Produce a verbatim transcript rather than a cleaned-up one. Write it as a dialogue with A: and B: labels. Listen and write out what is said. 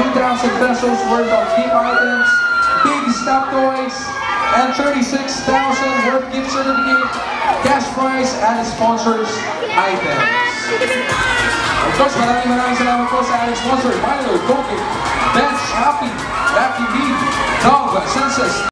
A: two thousand pesos worth of gift items, big stop toys, and thirty-six thousand worth gift certificate, cash prize, and sponsors items. Of course, maraming maraming salamat po sa ating sponsor, Milo, Coke, Bench, Happy, Lucky B, Dog, Senses,